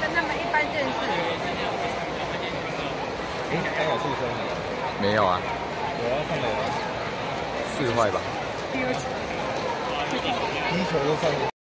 跟他们一般见识。 刚有出生吗？ 没有啊， 有啊，上来了。 4坏吧。 第二次。 一球都上。